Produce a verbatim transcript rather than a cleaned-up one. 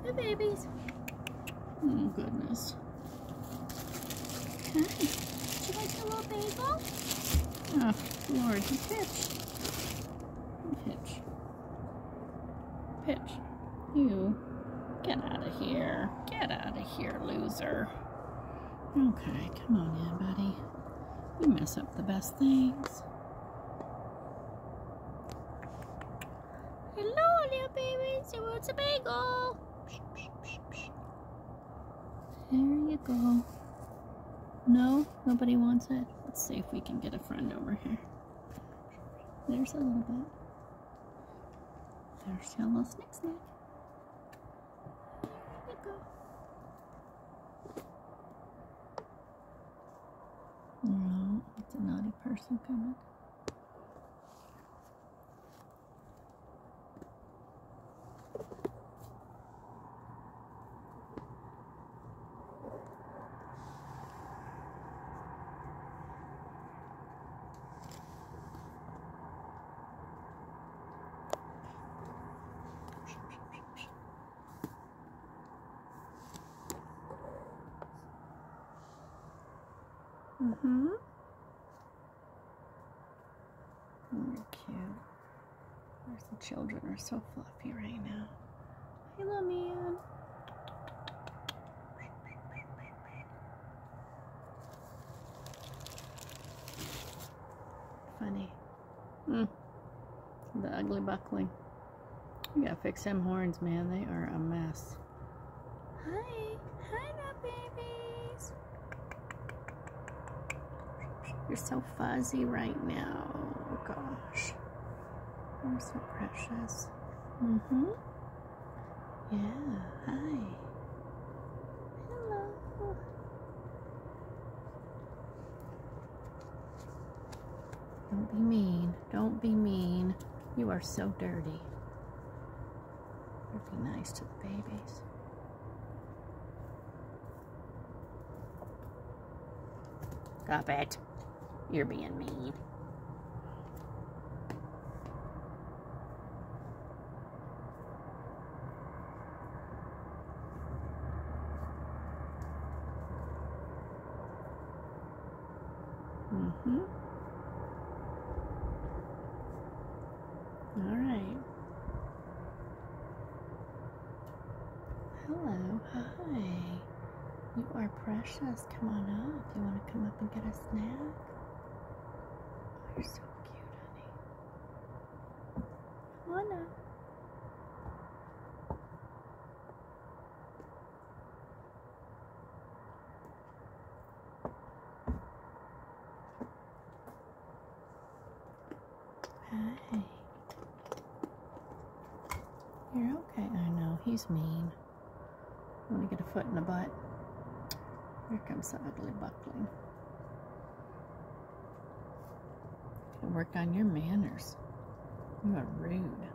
The babies. Oh, goodness. Okay. Would you like a little bagel? Oh, Lord, he pitched. Pitch. Pitch. You. Get out of here. Get out of here, loser. Okay, come on in, buddy. You mess up the best things. Hello, little babies. Who wants a bagel? There you go. No? Nobody wants it? Let's see if we can get a friend over here. There's a little bit. There's your little snack snack. There you go. No, it's a naughty person coming. Mm-hmm. You're cute. Where's the children are so fluffy right now. Hey, little man. Funny. Mm. The ugly buckling. You gotta fix them horns, man. They are a mess. Hi. Hi, my babies. You're so fuzzy right now. Oh, gosh. You're so precious. Mm-hmm. Yeah. Hi. Hello. Don't be mean. Don't be mean. You are so dirty. Be nice to the babies. Stop it. You're being mean. Mm-hmm. All right. Hello. Hi. You are precious. Come on up. You want to come up and get a snack? Oh, you're so cute, honey. Come on up. Hi. You're okay. I know. He's mean. You want to get a foot in the butt? Here comes the ugly buckling. Gotta work on your manners. You are rude.